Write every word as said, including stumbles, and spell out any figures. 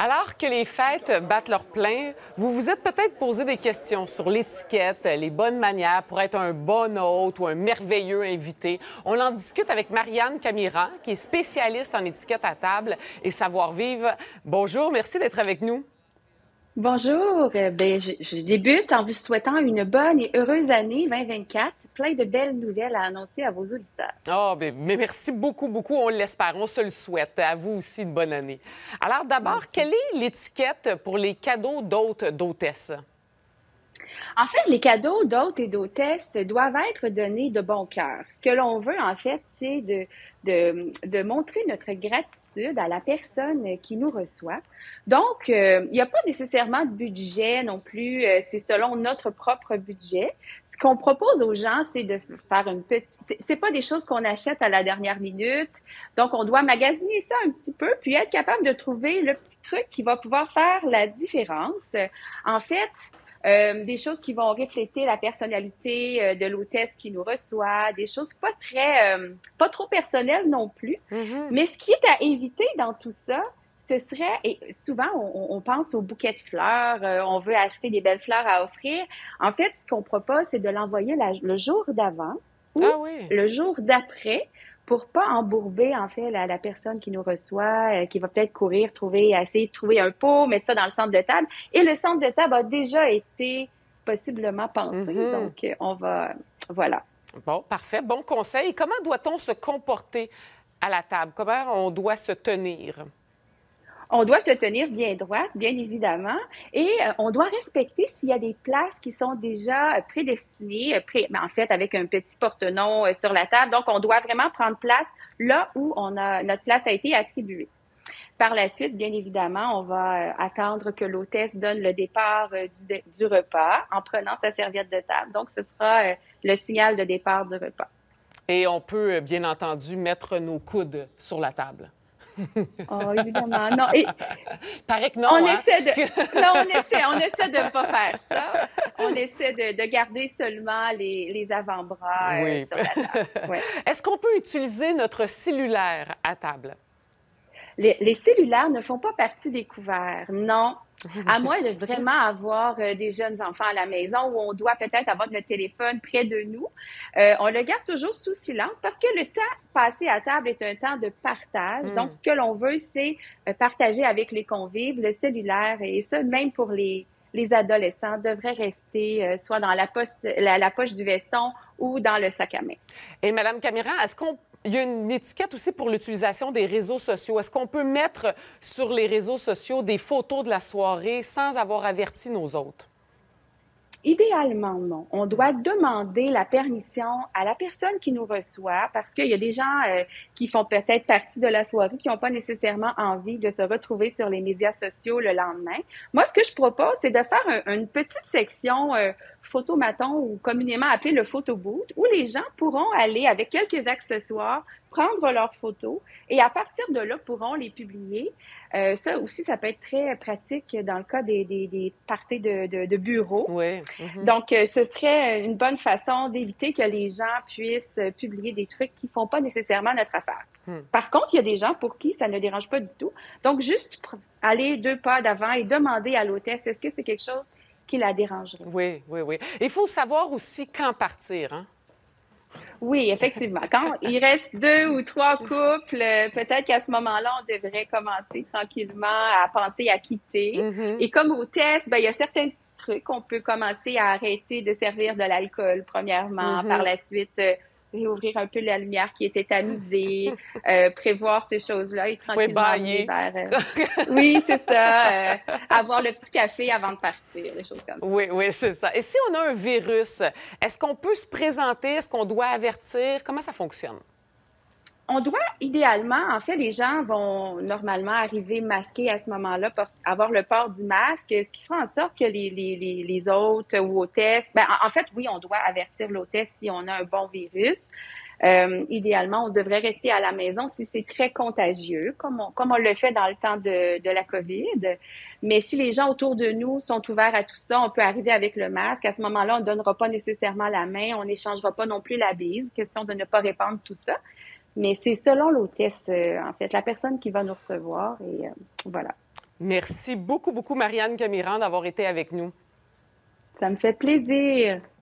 Alors que les fêtes battent leur plein, vous vous êtes peut-être posé des questions sur l'étiquette, les bonnes manières pour être un bon hôte ou un merveilleux invité. On en discute avec Marianne Camira, qui est spécialiste en étiquette à table et savoir-vivre. Bonjour, merci d'être avec nous. Bonjour, euh, ben, je, je débute en vous souhaitant une bonne et heureuse année vingt vingt-quatre, plein de belles nouvelles à annoncer à vos auditeurs. Ah, bien, mais merci beaucoup, beaucoup. On l'espère, on se le souhaite. À vous aussi, une bonne année. Alors d'abord, Merci. quelle est l'étiquette pour les cadeaux d'hôtes, d'hôtesses? En fait, les cadeaux d'hôtes et d'hôtesses doivent être donnés de bon cœur. Ce que l'on veut, en fait, c'est de, de, de montrer notre gratitude à la personne qui nous reçoit. Donc, euh, il n'y a pas nécessairement de budget non plus, euh, c'est selon notre propre budget. Ce qu'on propose aux gens, c'est de faire une petite... C'est, c'est pas des choses qu'on achète à la dernière minute. Donc, on doit magasiner ça un petit peu, puis être capable de trouver le petit truc qui va pouvoir faire la différence. En fait, euh, des choses qui vont refléter la personnalité euh, de l'hôtesse qui nous reçoit, des choses pas très, euh, pas trop personnelles non plus. Mhm. Mais ce qui est à éviter dans tout ça, ce serait, et souvent on, on pense aux bouquets de fleurs, euh, on veut acheter des belles fleurs à offrir. En fait, ce qu'on propose, c'est de l'envoyer la- le jour d'avant ou Ah oui. le jour d'après pour pas embourber, en fait, la, la personne qui nous reçoit, euh, qui va peut-être courir, trouver, essayer de trouver un pot, mettre ça dans le centre de table. Et le centre de table a déjà été possiblement pensé. Mhm. Donc, euh, on va, voilà. Bon, parfait. Bon conseil. Comment doit-on se comporter à la table? Comment on doit se tenir? On doit se tenir bien droite, bien évidemment, et euh, on doit respecter s'il y a des places qui sont déjà euh, prédestinées, euh, pré- mais en fait avec un petit porte-nom euh, sur la table. Donc, on doit vraiment prendre place là où on a notre place a été attribuée. Par la suite, bien évidemment, on va euh, attendre que l'hôtesse donne le départ euh, du, du repas en prenant sa serviette de table. Donc, ce sera euh, le signal de départ du repas. Et on peut, euh, bien entendu, mettre nos coudes sur la table. Oh, évidemment. Non, et Paraît que on non, hein? essaie de, non, on essaie, on essaie de ne pas faire ça. On essaie de, de garder seulement les, les avant-bras euh, Oui. sur la table. Ouais. Est-ce qu'on peut utiliser notre cellulaire à table? Les, les cellulaires ne font pas partie des couverts, non. À moins de vraiment avoir euh, des jeunes enfants à la maison où on doit peut-être avoir notre téléphone près de nous, euh, on le garde toujours sous silence parce que le temps passé à table est un temps de partage. Donc, Hmm. ce que l'on veut, c'est euh, partager avec les convives le cellulaire et ça, même pour les, les adolescents, devrait rester euh, soit dans la, poste, la, la poche du veston ou dans le sac à main. Et Madame Camiran, est-ce qu'on il y a une étiquette aussi pour l'utilisation des réseaux sociaux. Est-ce qu'on peut mettre sur les réseaux sociaux des photos de la soirée sans avoir averti nos hôtes? Idéalement, non. On doit demander la permission à la personne qui nous reçoit parce qu'il y a des gens euh, qui font peut-être partie de la soirée qui n'ont pas nécessairement envie de se retrouver sur les médias sociaux le lendemain. Moi, ce que je propose, c'est de faire un- une petite section euh, photomaton ou communément appelé le photo booth où les gens pourront aller avec quelques accessoires, prendre leurs photos et à partir de là pourront les publier. Euh, ça aussi, ça peut être très pratique dans le cas des, des, des parties de, de, de bureau. Oui. Mhm. Donc, euh, ce serait une bonne façon d'éviter que les gens puissent euh, publier des trucs qui font pas nécessairement notre affaire. Hmm. Par contre, il y a des gens pour qui ça ne dérange pas du tout. Donc, juste pr- aller deux pas d'avant et demander à l'hôtesse, est-ce que c'est quelque chose qui la dérangerait? Oui, oui, oui. Il faut savoir aussi quand partir, hein? Oui, effectivement. Quand il reste deux ou trois couples, euh, peut-être qu'à ce moment-là, on devrait commencer tranquillement à penser à quitter. Mhm. Et comme hôtesse, ben, il y a certains petits trucs. On peut commencer à arrêter de servir de l'alcool, premièrement. Par Mhm. la suite, euh, réouvrir un peu la lumière qui était tamisée, euh, prévoir ces choses-là et Oui, tranquillement amener bailler. vers... euh, Oui, c'est ça. euh, avoir le petit café avant de partir, des choses comme ça. Oui, oui, c'est ça. Et si on a un virus, est-ce qu'on peut se présenter? Est-ce qu'on doit avertir? Comment ça fonctionne? On doit idéalement, en fait, les gens vont normalement arriver masqués à ce moment-là, pour avoir le port du masque, ce qui fera en sorte que les, les, les, les hôtes ou hôtesses, ben, en, en fait, oui, on doit avertir l'hôtesse si on a un bon virus. Euh, idéalement, on devrait rester à la maison si c'est très contagieux, comme on, comme on le fait dans le temps de, de la COVID. Mais si les gens autour de nous sont ouverts à tout ça, on peut arriver avec le masque. À ce moment-là, on ne donnera pas nécessairement la main, on n'échangera pas non plus la bise, question de ne pas répandre tout ça. Mais c'est selon l'hôtesse, euh, en fait, la personne qui va nous recevoir et euh, voilà. Merci beaucoup, beaucoup, Marianne Camiran, d'avoir été avec nous. Ça me fait plaisir.